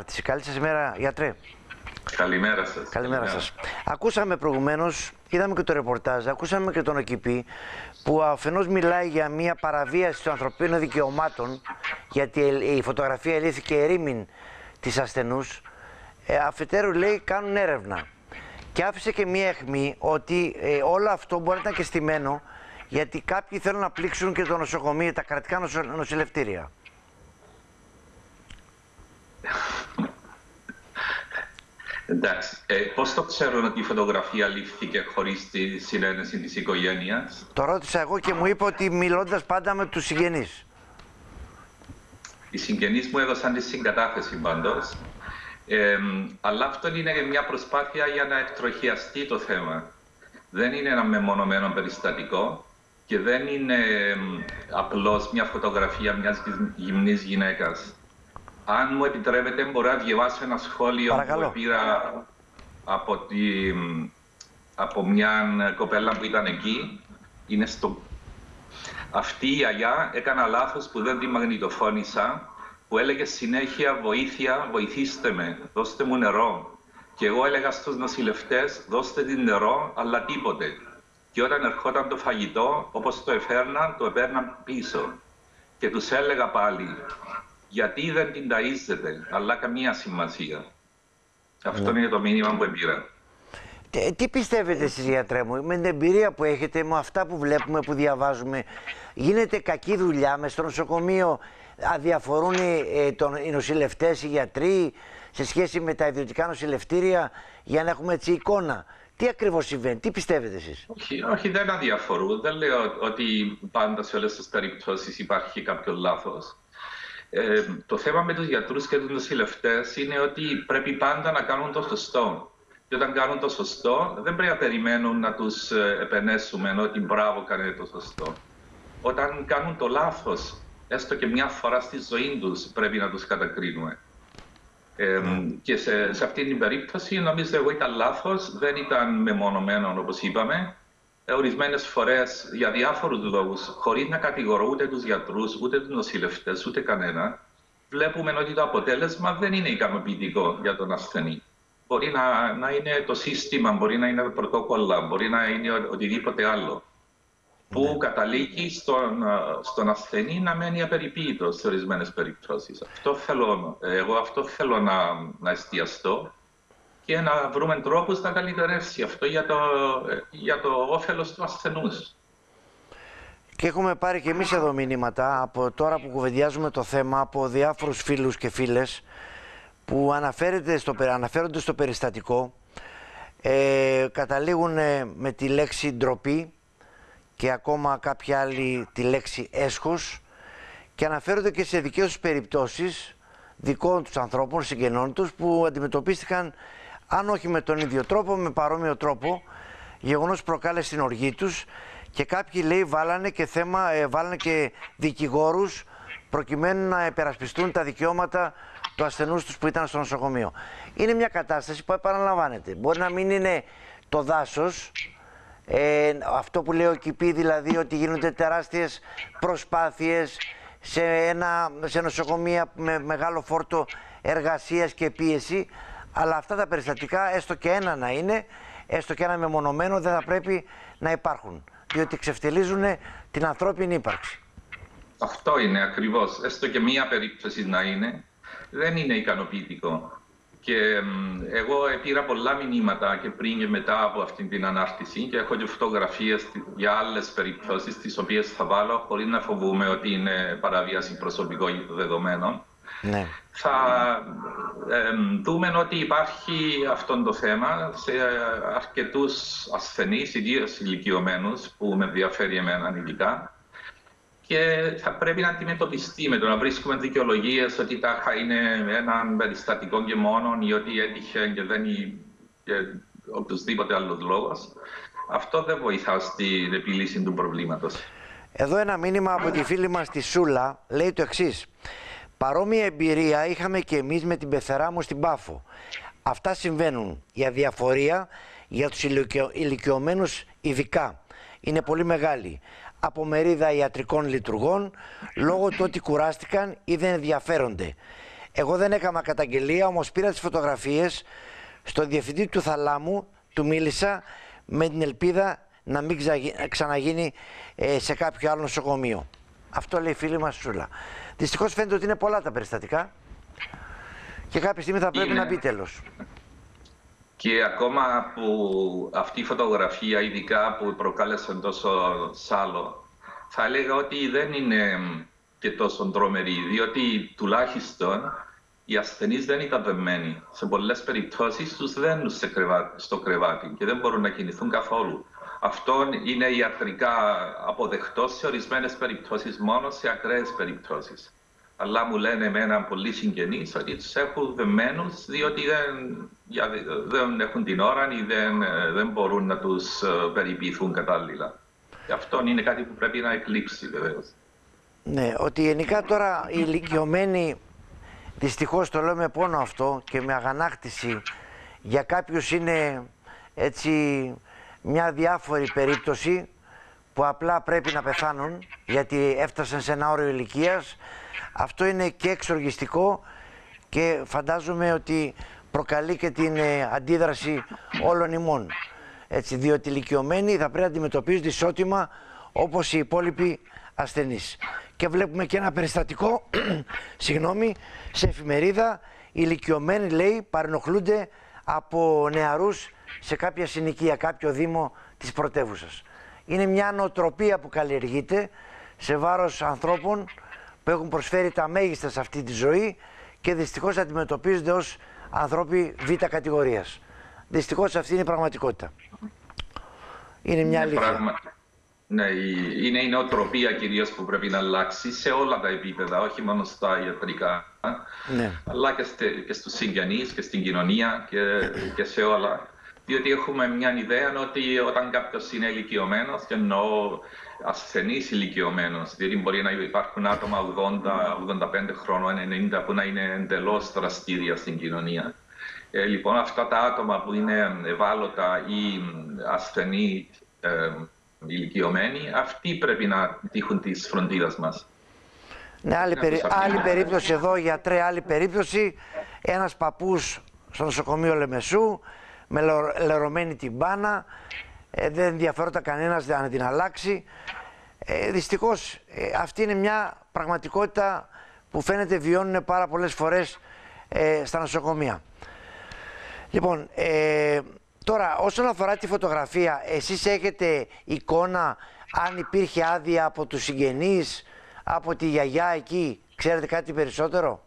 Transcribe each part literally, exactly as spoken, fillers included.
ανάρτηση. Καλή σας ημέρα, γιατρέ. Καλημέρα σας. Καλημέρα σας. Ακούσαμε προηγουμένως, είδαμε και το ρεπορτάζ, ακούσαμε και τον ΟΚΙΠΗ που αφενός μιλάει για μια παραβίαση των ανθρωπίνων δικαιωμάτων, γιατί η φωτογραφία ελήφθηκε ερήμην της ασθενούς, ε, αφετέρου λέει κάνουν έρευνα. Και άφησε και μια αιχμή ότι ε, όλο αυτό μπορεί να ήταν και στημένο, γιατί κάποιοι θέλουν να πλήξουν και το νοσοκομείο, τα κρατικά νοσο, νοσηλευτήρια. Εντάξει, ε, πώς το ξέρουν ότι η φωτογραφία λήφθηκε χωρίς τη συνένεση της οικογένειας? Το ρώτησα εγώ και μου είπε ότι μιλώντας πάντα με τους συγγενείς. Οι συγγενείς μου έδωσαν τη συγκατάθεση πάντως, ε, αλλά αυτό είναι μια προσπάθεια για να εκτροχιαστεί το θέμα. Δεν είναι ένα μεμονωμένο περιστατικό και δεν είναι ε, απλώς μια φωτογραφία μιας γυμνής γυναίκας. Αν μου επιτρέπετε, μπορώ να διαβάσω ένα σχόλιο Παρακαλώ. που πήρα από, τη, από μια κοπέλα που ήταν εκεί. Είναι στο... Αυτή η γιαγιά έκανα λάθος που δεν τη μαγνητοφώνησα, που έλεγε συνέχεια βοήθεια, βοηθήστε με, δώστε μου νερό. Και εγώ έλεγα στους νοσηλευτές, δώστε την νερό, αλλά τίποτε. Και όταν ερχόταν το φαγητό, όπως το εφέρναν, το επέρναν πίσω. Και τους έλεγα πάλι, γιατί δεν την ταΐζετε, αλλά καμία σημασία. Αυτό ναι. είναι το μήνυμα που πήρα. Τι, τι πιστεύετε εσείς, γιατρέ μου, με την εμπειρία που έχετε, με αυτά που βλέπουμε, που διαβάζουμε, γίνεται κακή δουλειά μες στο νοσοκομείο, αδιαφορούν ε, τον, οι νοσηλευτές, οι γιατροί, σε σχέση με τα ιδιωτικά νοσηλευτήρια, για να έχουμε έτσι εικόνα. Τι ακριβώς συμβαίνει, τι πιστεύετε εσείς? Όχι, όχι, δεν αδιαφορούν. Δεν λέω ότι πάντα σε όλες τις περιπτώσεις υπάρχει κάποιο λάθος. Ε, το θέμα με τους γιατρούς και τους νοσηλευτές είναι ότι πρέπει πάντα να κάνουν το σωστό. Και όταν κάνουν το σωστό, δεν πρέπει να περιμένουν να τους επενέσουμε ότι μπράβο κάνετε το σωστό. Όταν κάνουν το λάθος, έστω και μια φορά στη ζωή τους, πρέπει να τους κατακρίνουμε. Ε, mm. Και σε, σε αυτή την περίπτωση, νομίζω εγώ ήταν λάθος, δεν ήταν μεμονωμένο όπως είπαμε. Ορισμένες φορές για διάφορους λόγους, χωρίς να κατηγορώ ούτε τους γιατρούς, ούτε τους νοσηλευτές, ούτε κανένα, βλέπουμε ότι το αποτέλεσμα δεν είναι ικανοποιητικό για τον ασθενή. Μπορεί να, να είναι το σύστημα, μπορεί να είναι τα πρωτόκολλα, μπορεί να είναι οτιδήποτε άλλο, που ναι. καταλήγει στον, στον ασθενή να μένει απεριποίητος σε ορισμένες περιπτώσεις. Αυτό θέλω, εγώ αυτό θέλω να, να εστιαστώ και να βρούμε τρόπους να καλυτερεύσει αυτό για το, για το όφελος του ασθενούς. Και έχουμε πάρει και εμείς εδώ μηνύματα από τώρα που κουβεντιάζουμε το θέμα από διάφορους φίλους και φίλες που αναφέρεται στο, αναφέρονται στο περιστατικό, ε, καταλήγουν με τη λέξη ντροπή και ακόμα κάποια άλλη τη λέξη έσχος και αναφέρονται και σε δικές τους περιπτώσεις δικών τους ανθρώπων, συγγενών τους που αντιμετωπίστηκαν, αν όχι με τον ίδιο τρόπο, με παρόμοιο τρόπο, γεγονός προκάλεσε την οργή τους και κάποιοι, λέει, βάλανε και θέμα, ε, βάλανε και δικηγόρους προκειμένου να επερασπιστούν τα δικαιώματα του ασθενούς τους που ήταν στο νοσοκομείο. Είναι μια κατάσταση που επαναλαμβάνεται. Μπορεί να μην είναι το δάσος, ε, αυτό που λέει ο ΟΚΙΠΗ, δηλαδή ότι γίνονται τεράστιες προσπάθειες σε, ένα, σε νοσοκομεία με μεγάλο φόρτο εργασίας και πίεση, αλλά αυτά τα περιστατικά, έστω και ένα να είναι, έστω και ένα μεμονωμένο, δεν θα πρέπει να υπάρχουν, διότι ξεφτιλίζουν την ανθρώπινη ύπαρξη. Αυτό είναι ακριβώς. Έστω και μία περίπτωση να είναι, δεν είναι ικανοποιητικό. Και εγώ πήρα πολλά μηνύματα και πριν και μετά από αυτή την ανάρτηση και έχω και φωτογραφίες για άλλες περιπτώσεις τις οποίες θα βάλω χωρίς να φοβούμαι ότι είναι παραβίαση προσωπικών δεδομένων. Ναι. Θα ε, δούμε ότι υπάρχει αυτό το θέμα σε αρκετούς ασθενείς, ιδίως ηλικιωμένους, που με ενδιαφέρει εμένα ειδικά. Και θα πρέπει να αντιμετωπιστεί με το να βρίσκουμε δικαιολογίες ότι τάχα είναι ένα περιστατικό και μόνο ή ότι έτυχε και δεν είναι οποιοδήποτε άλλος λόγος. Αυτό δεν βοηθά στην επίλυση του προβλήματος. Εδώ ένα μήνυμα από τη φίλη μας τη Σούλα λέει το εξής. Παρόμοια εμπειρία είχαμε και εμείς με την πεθερά μου στην Πάφο. Αυτά συμβαίνουν. Η αδιαφορία για τους ηλικιωμένους ειδικά είναι πολύ μεγάλη. Από μερίδα ιατρικών λειτουργών, λόγω του ότι κουράστηκαν ή δεν ενδιαφέρονται. Εγώ δεν έκανα καταγγελία, όμως πήρα τις φωτογραφίες στον διευθυντή του Θαλάμου, του μίλησα με την ελπίδα να μην ξαναγίνει ε, σε κάποιο άλλο νοσοκομείο. Αυτό λέει η φίλη μας Σούλα. Δυστυχώς φαίνεται ότι είναι πολλά τα περιστατικά και κάποια στιγμή θα πρέπει είναι. να μπει τέλος. Και ακόμα που αυτή η φωτογραφία, ειδικά που προκάλεσε τόσο σάλο, θα έλεγα ότι δεν είναι και τόσο τρομερή, διότι τουλάχιστον οι ασθενείς δεν ήταν δεμένοι. Σε πολλές περιπτώσεις τους δένουν στο κρεβάτι και δεν μπορούν να κινηθούν καθόλου. Αυτό είναι ιατρικά αποδεκτό σε ορισμένες περιπτώσεις, μόνο σε ακραίες περιπτώσεις. Αλλά μου λένε εμένα πολλοί συγγενείς ότι τους έχουν δεμένους διότι δεν, δεν έχουν την ώρα ή δεν, δεν μπορούν να τους περιποιηθούν κατάλληλα. Και αυτό είναι κάτι που πρέπει να εκλείψει βεβαίως. Ναι, ότι γενικά τώρα οι ηλικιωμένοι, δυστυχώς το λέω με πόνο αυτό και με αγανάκτηση, για κάποιους είναι έτσι μια διάφορη περίπτωση που απλά πρέπει να πεθάνουν γιατί έφτασαν σε ένα όριο ηλικίας. Αυτό είναι και εξοργιστικό και φαντάζομαι ότι προκαλεί και την ε, αντίδραση όλων ημών. Έτσι, διότι οι ηλικιωμένοι θα πρέπει να αντιμετωπίζονται ισότιμα όπως οι υπόλοιποι ασθενείς. Και βλέπουμε και ένα περιστατικό, συγγνώμη, σε εφημερίδα, οι ηλικιωμένοι, λέει, παρενοχλούνται από νεαρούς σε κάποια συνοικία, κάποιο δήμο της πρωτεύουσας. Είναι μια νοοτροπία που καλλιεργείται σε βάρος ανθρώπων που έχουν προσφέρει τα μέγιστα σε αυτή τη ζωή και δυστυχώς αντιμετωπίζονται ως ανθρώποι β' κατηγορίας. Δυστυχώς αυτή είναι η πραγματικότητα. Είναι μια αλήθεια. Πράγμα... Ναι, είναι η νοοτροπία κυρίως που πρέπει να αλλάξει σε όλα τα επίπεδα, όχι μόνο στα ιατρικά, ναι, αλλά και, στε, και στους συγγενείς και στην κοινωνία και, και σε όλα. Διότι έχουμε μια ιδέα ότι όταν κάποιος είναι ηλικιωμένος, και εννοώ ασθενής ηλικιωμένος, διότι μπορεί να υπάρχουν άτομα ογδόντα, ογδόντα πέντε χρόνων, ενενήντα που να είναι εντελώς δραστήρια στην κοινωνία. Ε, λοιπόν, αυτά τα άτομα που είναι ευάλωτα ή ασθενή, ε, ηλικιωμένοι, αυτοί πρέπει να τύχουν της φροντίδας μας. Ναι, άλλη, περί... άλλη περίπτωση εδώ, γιατρέ, άλλη περίπτωση, ένας παππούς στο νοσοκομείο Λεμεσού, με λερωμένη την μπάνα, ε, δεν ενδιαφέρονταν κανένας να την αλλάξει. Ε, δυστυχώς ε, αυτή είναι μια πραγματικότητα που φαίνεται βιώνουν πάρα πολλές φορές ε, στα νοσοκομεία. Λοιπόν, ε, τώρα όσον αφορά τη φωτογραφία, εσείς έχετε εικόνα αν υπήρχε άδεια από τους συγγενείς, από τη γιαγιά εκεί, ξέρετε κάτι περισσότερο?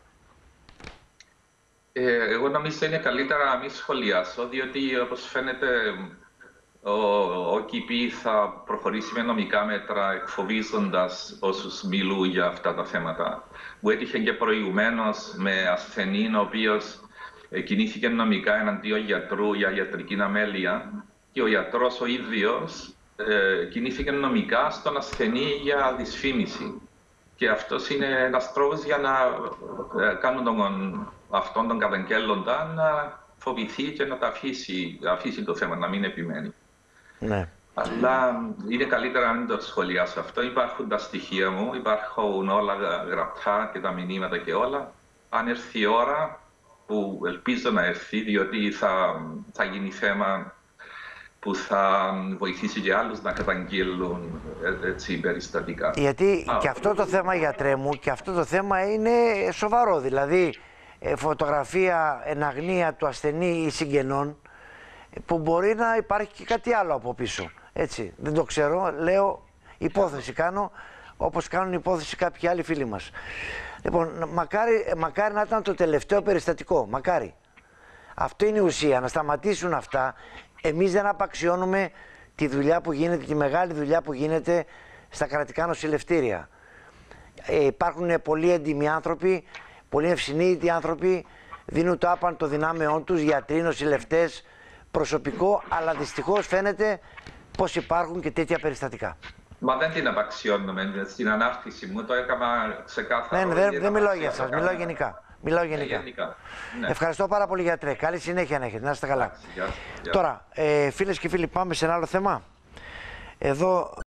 Ε, εγώ νομίζω είναι καλύτερα να μην σχολιάσω, διότι όπως φαίνεται ο, ο ΚΙΠΗ θα προχωρήσει με νομικά μέτρα εκφοβίζοντας όσους μιλούν για αυτά τα θέματα. Μου έτυχε και προηγουμένως με ασθενή ο οποίος κινήθηκε νομικά εναντίον γιατρού για ιατρική αμέλεια και ο γιατρός ο ίδιος ε, κινήθηκε νομικά στον ασθενή για δυσφήμιση. Και αυτός είναι ένας τρόπος για να ε, κάνουν τον, αυτόν τον καταγγέλλοντα να φοβηθεί και να τα αφήσει, αφήσει το θέμα, να μην επιμένει. Ναι. Αλλά είναι καλύτερα να μην το σχολιάσω αυτό. Υπάρχουν τα στοιχεία μου, υπάρχουν όλα γραπτά και τα μηνύματα και όλα. Αν έρθει η ώρα, που ελπίζω να έρθει, διότι θα, θα γίνει θέμα που θα βοηθήσει και άλλους να καταγγείλουν έτσι περιστατικά. Γιατί Α, και αυτό το θέμα, γιατρέ μου, και αυτό το θέμα είναι σοβαρό. Δηλαδή, φωτογραφία εν αγνία του ασθενή ή συγγενών, που μπορεί να υπάρχει και κάτι άλλο από πίσω. Έτσι, δεν το ξέρω, λέω, υπόθεση κάνω, όπως κάνουν υπόθεση κάποιοι άλλοι φίλοι μας. Λοιπόν, μακάρι, μακάρι να ήταν το τελευταίο περιστατικό, μακάρι. Αυτό είναι η ουσία, να σταματήσουν αυτά. Εμείς δεν απαξιώνουμε τη δουλειά που γίνεται, τη μεγάλη δουλειά που γίνεται στα κρατικά νοσηλευτήρια. Ε, υπάρχουν πολλοί έντιμοι άνθρωποι, πολλοί ευσυνείδητοι άνθρωποι, δίνουν το άπαν το δυνάμεών τους, γιατροί, νοσηλευτές, προσωπικό, αλλά δυστυχώς φαίνεται πως υπάρχουν και τέτοια περιστατικά. Μα δεν την απαξιώνουμε. Στην ανάρτηση μου το έκανα ξεκάθαρα. Ναι, δεν, δεν μιλάω για εσάς, μιλάω γενικά. Μιλάω γενικά. γενικά. Ναι. Ευχαριστώ πάρα πολύ, γιατρέ. Καλή συνέχεια να έχετε. Να είστε καλά. Γεια, γεια. Τώρα, ε, φίλες και φίλοι, πάμε σε ένα άλλο θέμα. Εδώ